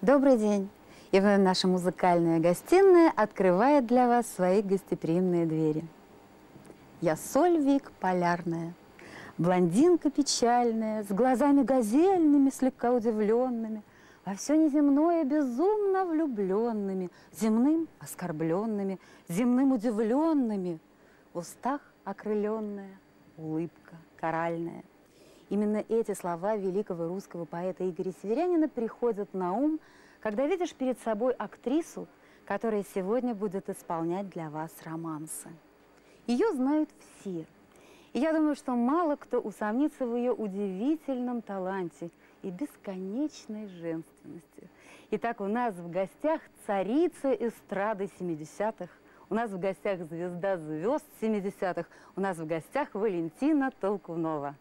Добрый день! И вновь наша музыкальная гостиная открывает для вас свои гостеприимные двери. Я Сольвик полярная, блондинка печальная, с глазами газельными, слегка удивленными, во все неземное безумно влюбленными, земным оскорбленными, земным удивленными, в устах окрыленная улыбка коральная. Именно эти слова великого русского поэта Игоря Северянина приходят на ум, когда видишь перед собой актрису, которая сегодня будет исполнять для вас романсы. Ее знают все. И я думаю, что мало кто усомнится в ее удивительном таланте и бесконечной женственности. Итак, у нас в гостях царица эстрады 70-х, у нас в гостях звезда звезд 70-х, у нас в гостях Валентина Толкунова.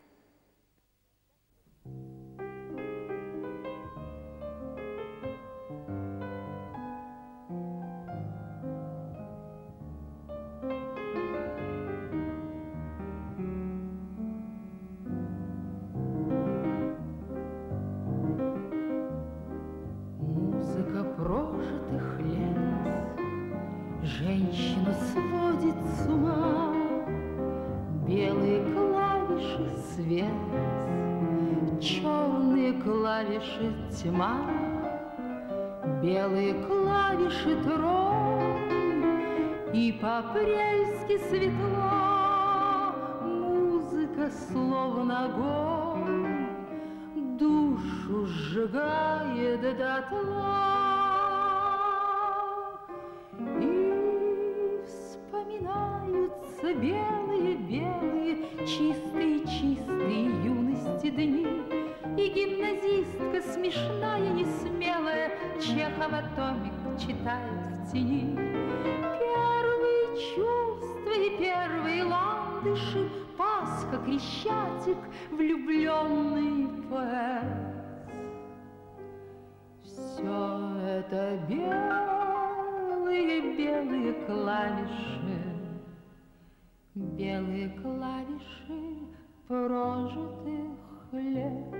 Музыка прожитых лет женщину сводит с ума, белые клавиши свет, черные клавиши тьма, белые клавиши трон, и по-апрельски светло. Музыка словно огонь душу сжигает дотла. И вспоминаются белые-белые, чистые-чистые юности дни, и гимназистка смешная, несмелая Чехова томик читает в тени. Первые чувства и первые ландыши, Пасха, Крещатик, влюбленный поэт. Все это белые-белые клавиши, белые клавиши прожитых лет.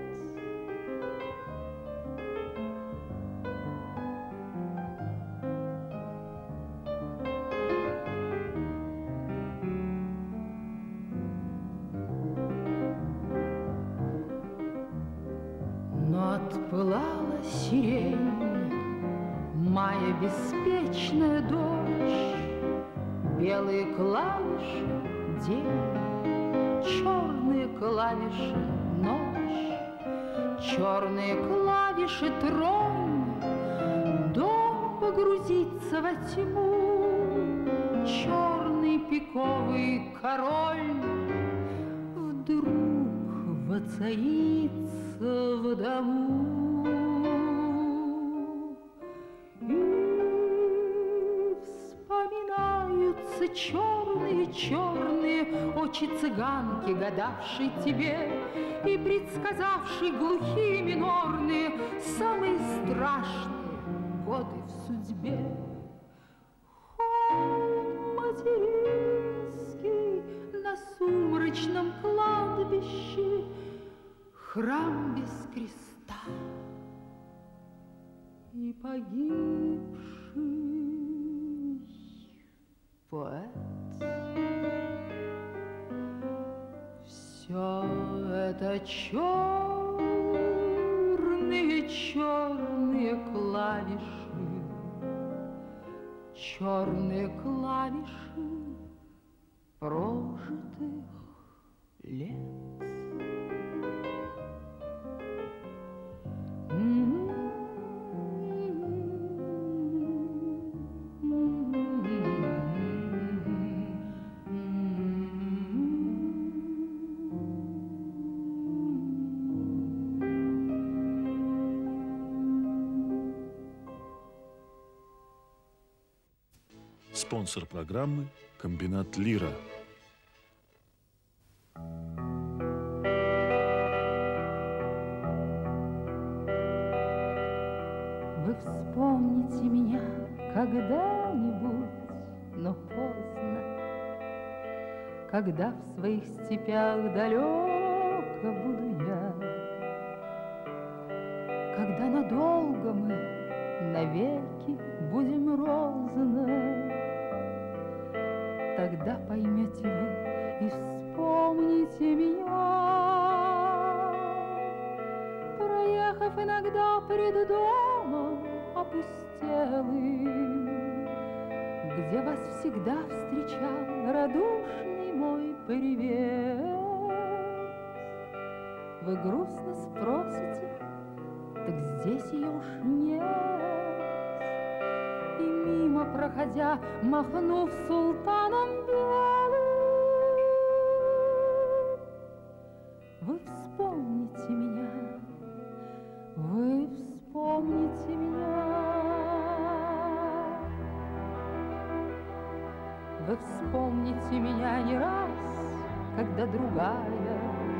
Но отпылала сирень, моя беспечная дочь, белые клавиши — день, черные клавиши — ночь, черные клавиши — тронь, дом погрузится во тьму, черный пиковый король вдруг воцарится в дому. И вспоминаются черные-черные очи цыганки, гадавшей тебе и предсказавшей глухие минорные самые страшные годы в судьбе. Холм материнский на сумрачном кладбище, храм без креста и погибший поэт. Все это черные клавиши, черные клавиши прожитых лет. Спонсор программы – комбинат «Лира». Вы вспомните меня когда-нибудь, но поздно, когда в своих степях далеко буду я, когда надолго мы навеки будем розны. Тогда поймете вы и вспомните меня. Проехав иногда пред домом опустелым, где вас всегда встречал радушный мой привет, вы грустно спросите, так здесь ее уж нет. И мимо проходя, махнув султаном белым, вы вспомните меня, вы вспомните меня. Вы вспомните меня не раз, когда другая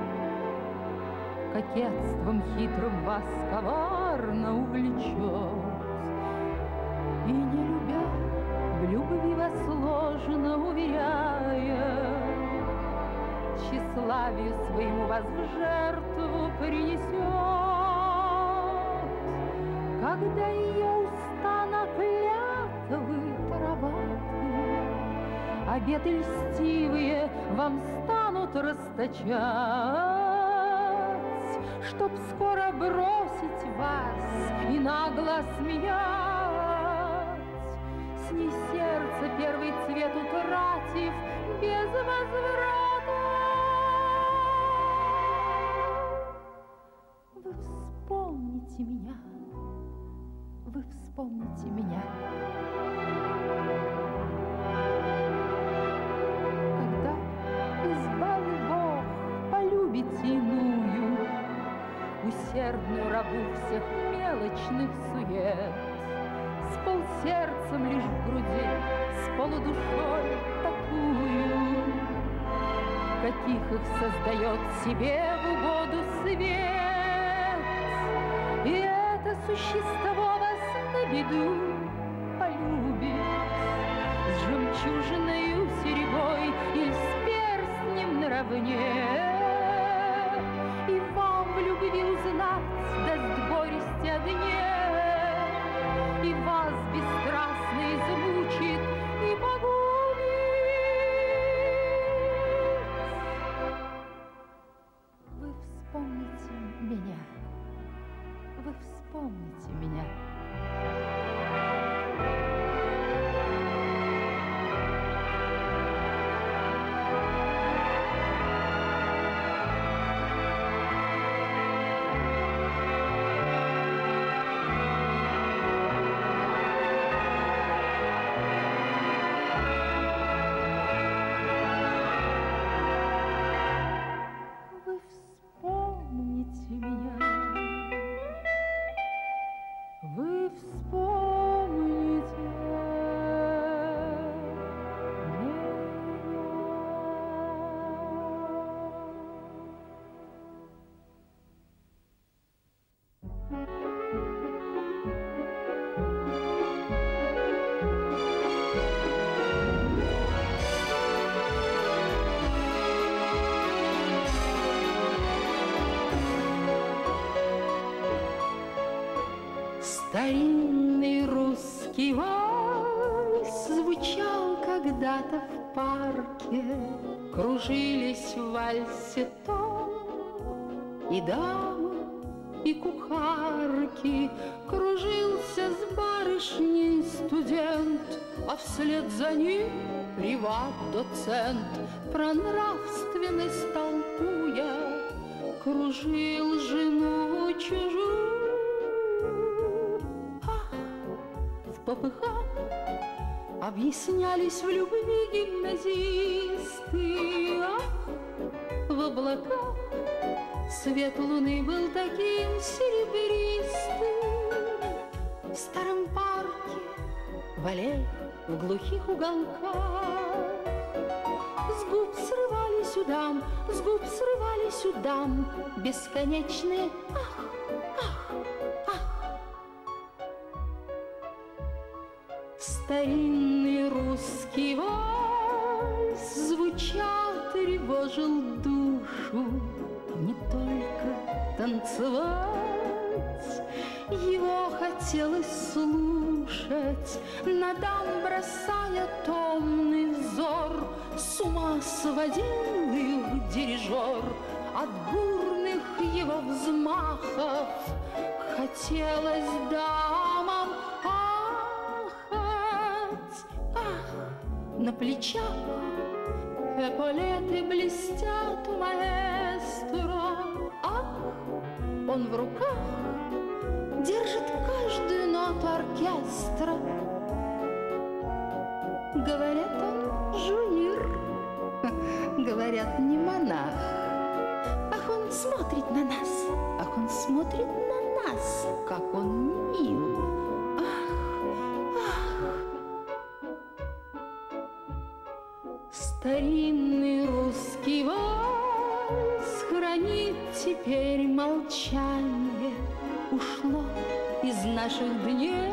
кокетством хитрым вас коварно увлечет. И не любя, в любви вас ложно уверяя, тщеславию своему вас в жертву принесет. Когда ее уста на клятвы тароваты, обеты льстивые вам станут расточать, чтоб скоро бросить вас и нагло смеять. С ней сердце первый цвет утратив без возврата. Вы вспомните меня, вы вспомните меня. Когда избави Бог полюбите иную, усердную рабу всех мелочных сует, с полсердцем лишь в груди, с полудушой такую, каких их создает себе в угоду свет. И это существо вас на беду полюбит с жемчужиною серебой или с перстнем наравне. И вам в любви узнать даст горести о дне, и вас бесстрастно измучит и погубит. Вы вспомните меня, вы вспомните меня. Старинный русский вальс звучал когда-то в парке, кружились в вальсе то и дамы, и кухарки, кружился с барышней студент, а вслед за ним приват-доцент, про нравственность толкуя, кружил жену чужую. В попыхах объяснялись в любви гимназисты. В облаках свет луны был таким серебристым. В старом парке, в аллее, в глухих уголках с губ срывались у дам, с губ срывались у дам бесконечные ах, ах, ах. Старинный русский вальс звучал, тревожил душу. Не только танцевать, Его хотелось слушать, на дам бросая томный взор. С ума сводил их дирижер от бурных его взмахов. Хотелось дамам ахать, ах, на плечах эполеты блестят у маэстро, ах, он в руках держит каждую ноту оркестра. Говорят, он жуир, говорят, не монах. Ах, он смотрит на нас, ах, он смотрит на нас, как он мил. Старинный русский вальс хранит теперь молчание. Ушло из наших дней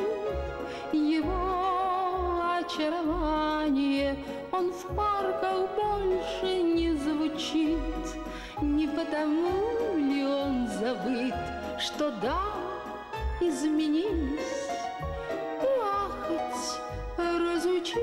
его очарование. Он в парках больше не звучит. Не потому ли он забыт, что да, изменились и ахать разучились?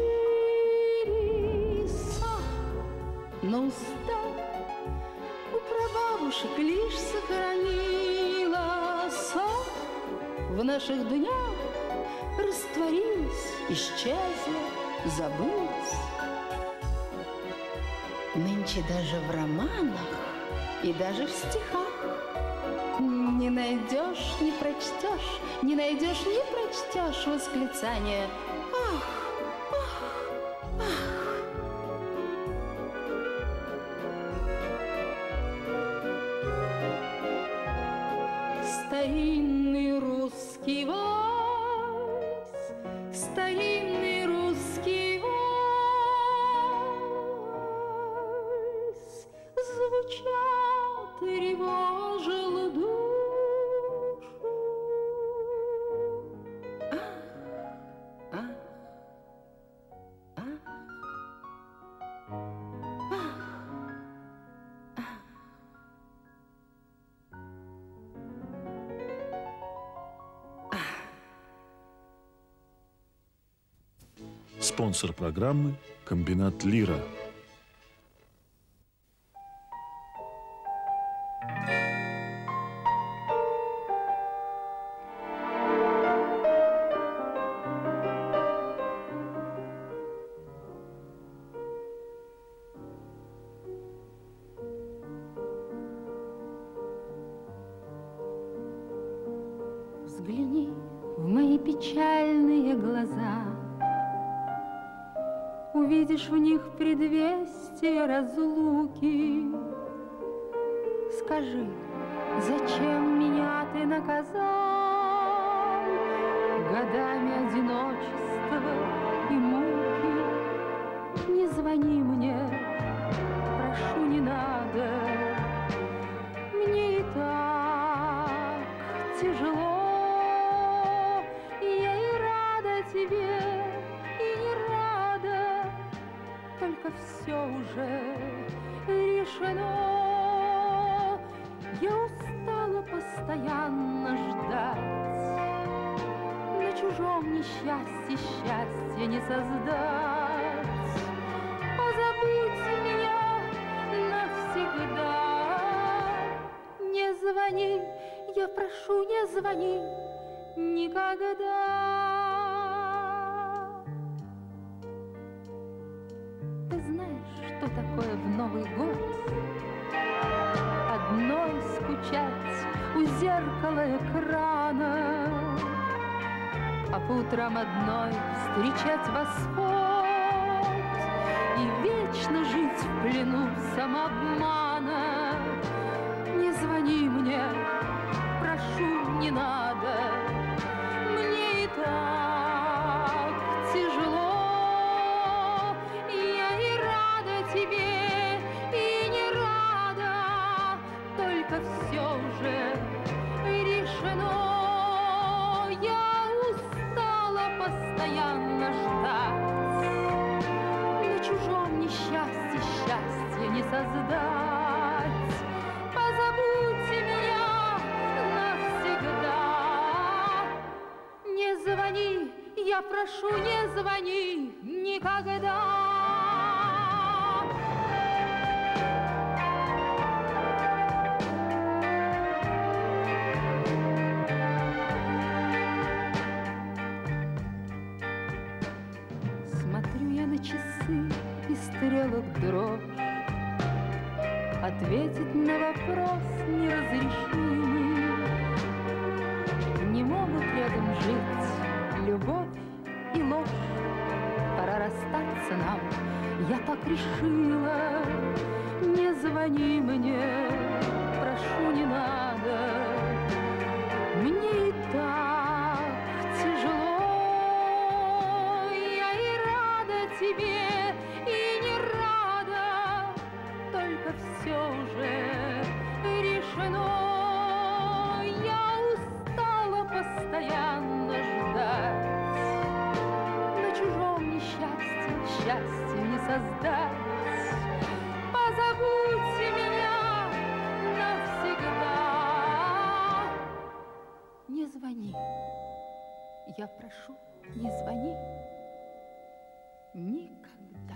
На устах у прабабушек лишь сохранилась, в наших днях растворилась, исчезла, забылась. Нынче даже в романах и даже в стихах не найдешь, не прочтешь, не найдешь, не прочтешь восклицание «Ах, ах, ах». Старинный русский вальс, старинный русский вальс звучал, тревожил душу. Ах, ах, ах, ах. Спонсор программы – комбинат «Лира». Взгляни в мои печальные глаза, увидишь в них предвестие разлуки. Скажи, зачем меня ты наказал годами одиночества и муки? Не звони мне, прошу, не надо, мне и так тяжело. Я и рада тебе, и не рада, только все уже решено. Я устала постоянно ждать, на чужом несчастье счастье не создать. Позабудь меня навсегда. Не звони, я прошу, не звони никогда. Ты знаешь, что такое в Новый год одной скучать у зеркала экрана, а по утрам одной встречать восход и вечно жить в плену самообмана. Не звони мне, прошу, не надо, мне и так тяжело. Я и рада тебе, и не рада, только все уже решено. Я устала постоянно ждать, на чужом несчастье счастье не создать. Позабудьте меня навсегда. звони, я прошу, не звони никогда. Смотрю я на часы и стрелок дрожь, ответить на вопрос неразрешимый. Не могут рядом жить любовь и ложь. Пора расстаться нам, я так решила. Не звони мне, прошу, не надо. Мне и так тяжело. Я и рада тебе, и не рада. Только все уже решено. Постоянно ждать, на чужом несчастье счастье не создать. Позабудьте меня навсегда. Не звони, я прошу, не звони никогда.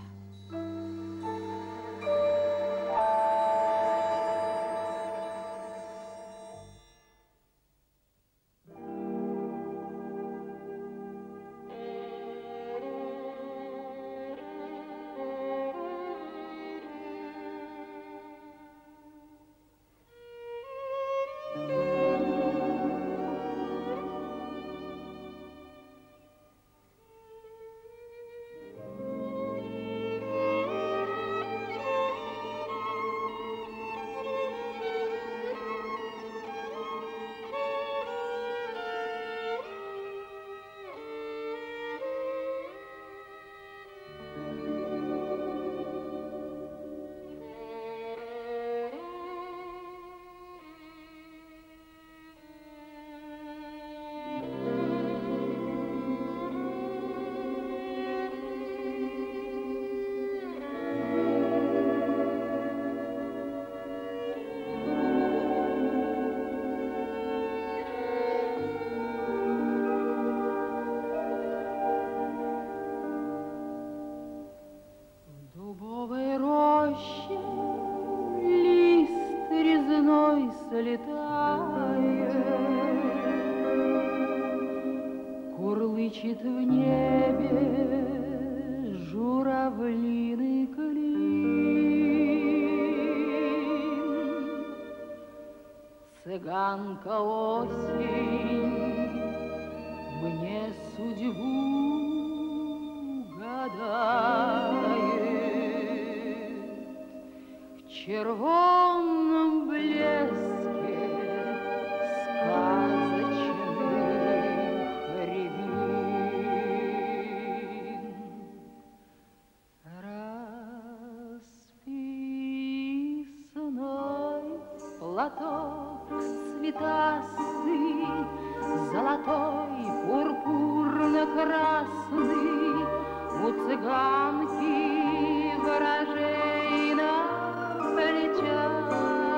Курлычет в небе журавлиный клин. Цыганка осень мне судьбу гадает. В червонном блеске сказочных рябин. Расписной платок цветастый, золотой, пурпурно-красный, у цыганки ворожей на плечах.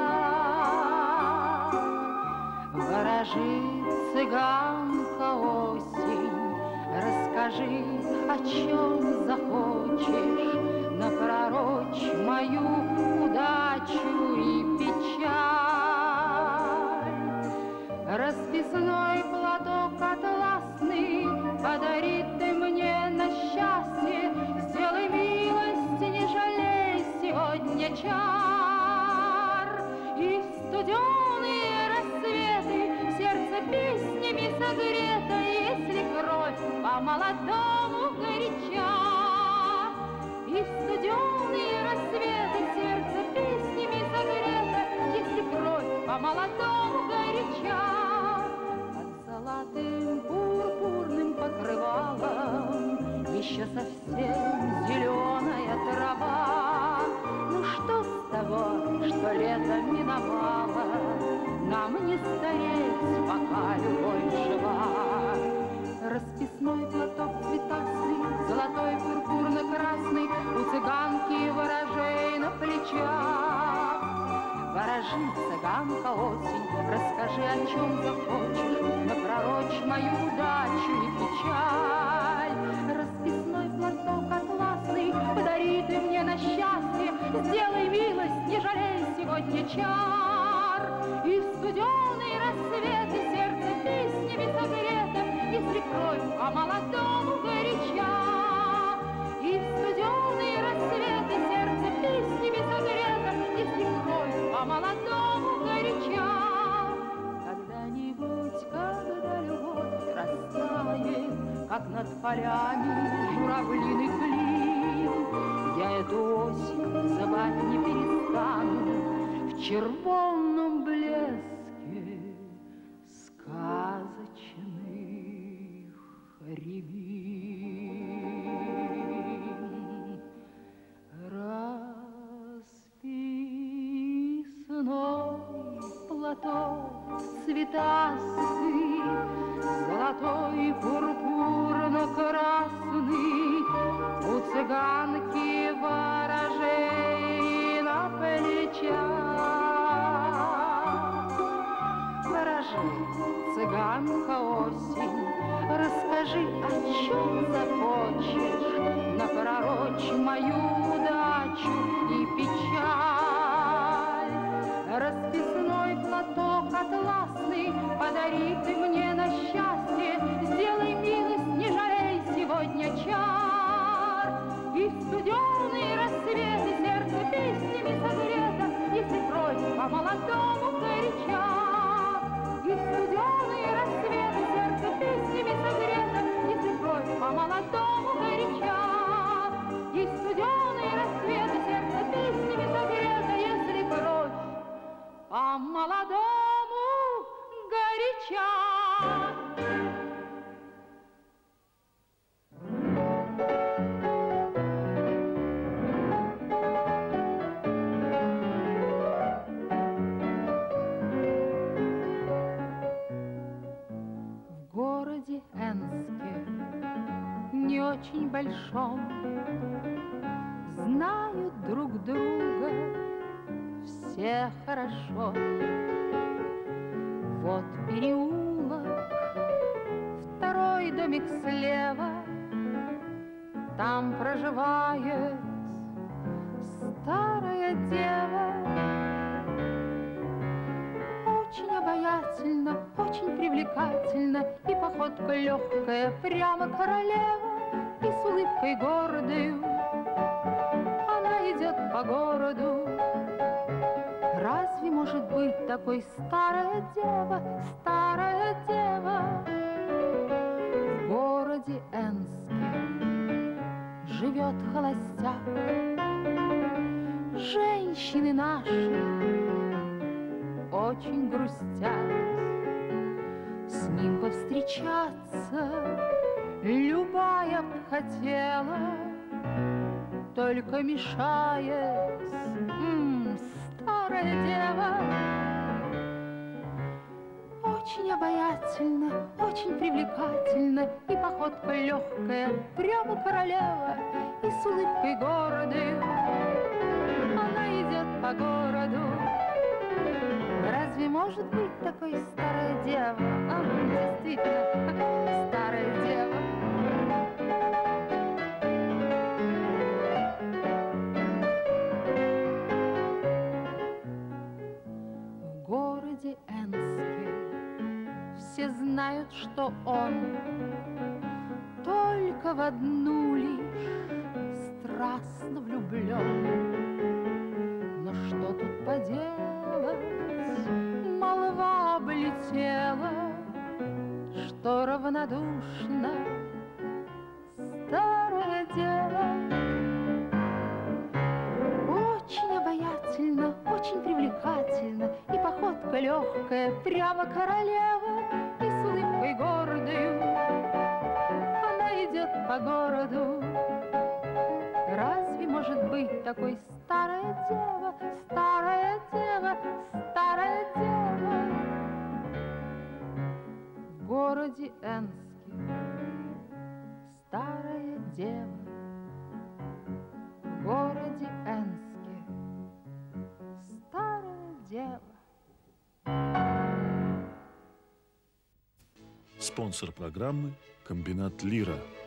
Ворожит цыганка осень, расскажи, о чем захочешь, напророчь мою удачу и печаль. Расписной платок атласный подарит ты мне на счастье. Сделай милость, не жалей сегодня чар. И в студеные рассветы сердце песнями согрето, если кровь по-молодому горяча. И в студеные рассветы сердце песнями согрето, если кровь по-молодому горяча. Под золотым пурпурным покрывалом еще совсем зеленая трава. Ну что с того, что лето миновало, нам не стареть, пока любовь жива. Расписной платок цветастый, золотой, пурпурно-красный, у цыганки ворожей на плечах. Ворожит Расскажи, цыганка осень, расскажи, о чем захочешь, напророчь мою удачу и печаль. Расписной платок атласный подари ты мне на счастье, сделай милость, не жалей сегодня чар. И студеный рассвет, и сердце песнями согрето, если кровь по-молодому горяча. И студеный рассвет, и сердце песнями согрето, если кровь по-молодому горяча. Когда-нибудь, когда любовь растает, как над полями журавлиный клин, я эту осень звать не перестану в червонном блеске сказочных рябин. Расписной платок цветастый, золотой пурпурно-красный, у цыганки ворожей на плечах. Ворожей, цыганка осень, расскажи, о чем захочешь, напророчь мою удачу и печаль. Расписной платок атласный подари ты мне на счастье, сделай милость, не жалей сегодня чар. И студеный рассвет, и сердце песнями согрето, если кровь по-молодому горяча. И студеный рассвет, и сердце песнями согрето, если кровь по-молодому горяча. И студеный рассвет, и сердце песнями согрето, если кровь по-молодому горяча. В городе Энске, не очень большом, знают друг друга все хорошо. Вот переулок, второй домик слева, там проживает старая дева. Очень обаятельна, очень привлекательна, и походка легкая, прямо королева, и с улыбкой гордою она идет по городу. Разве может быть такой старая дева, старая дева? В городе Энске живет холостяк. Женщины наши очень грустят. С ним повстречаться любая б хотела, только мешает старая дева. Очень обаятельна, очень привлекательна, и походка легкая, прямо королева, и с улыбкой гордой она идет по городу. Разве может быть такой старая дева? Действительно, старая дева. В городе Энске все знают, что он только в одну лишь страстно влюблен. Но что тут поделать? Молва облетела, что равнодушна старая дева. Очень обаятельна, очень привлекательна, и походка легкая, прямо королева, и с улыбкой гордою она идет по городу. Разве может быть такой старая дева, старая дева, старая дева? В городе Энске старая дева. В городе Энске старая дева. Спонсор программы – комбинат «Лира».